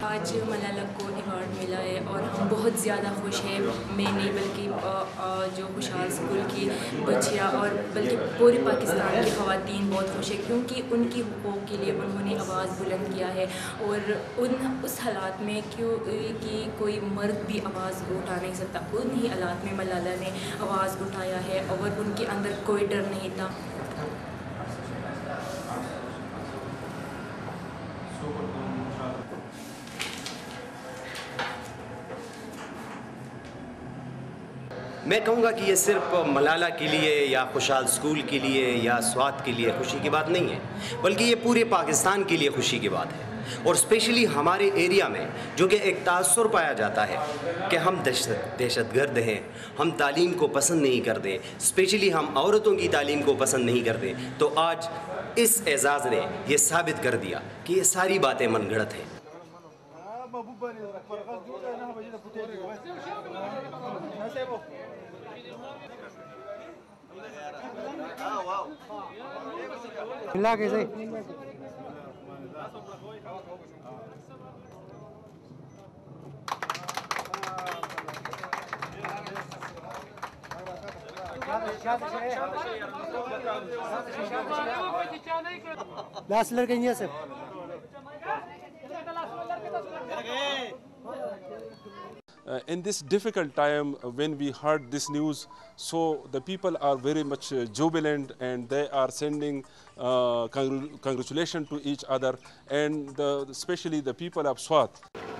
आज मलाला को अवार्ड मिला है और हम बहुत ज़्यादा खुश हैं। मैं नहीं बल्कि जो खुशहाल स्कूल की बच्चियाँ और बल्कि पूरे पाकिस्तान की ख़वातीन बहुत खुश है, क्योंकि उनकी हुकूक़ के लिए उन्होंने आवाज़ बुलंद किया है। और उस हालात में कि कोई मर्द भी आवाज़ उठा नहीं सकता, उन ही हालात में मलाला ने आवाज़ उठाया है और उनके अंदर कोई डर नहीं था। मैं कहूँगा कि ये सिर्फ मलाला के लिए या खुशहाल स्कूल के लिए या स्वात के लिए खुशी की बात नहीं है, बल्कि ये पूरे पाकिस्तान के लिए खुशी की बात है। और स्पेशली हमारे एरिया में जो कि एक तासुर पाया जाता है कि हम दहशतगर्द हैं, हम तालीम को पसंद नहीं करते, स्पेशली हम औरतों की तालीम को पसंद नहीं करते, तो आज इस एजाज़ ने ये साबित कर दिया कि ये सारी बातें मनगढ़ंत हैं। मिला कैसे लास्ट लड़के नहीं है sir. In this difficult time when we heard this news, so the people are very much jubilant and they are sending congratulations to each other, and especially the people of Swat.